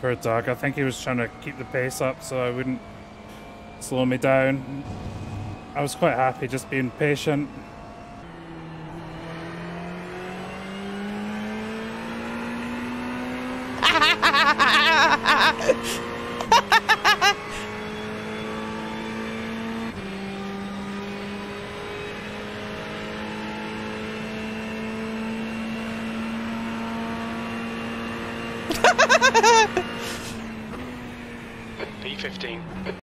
Poor dog. I think he was trying to keep the pace up so I wouldn't slow me down. I was quite happy just being patient. P15.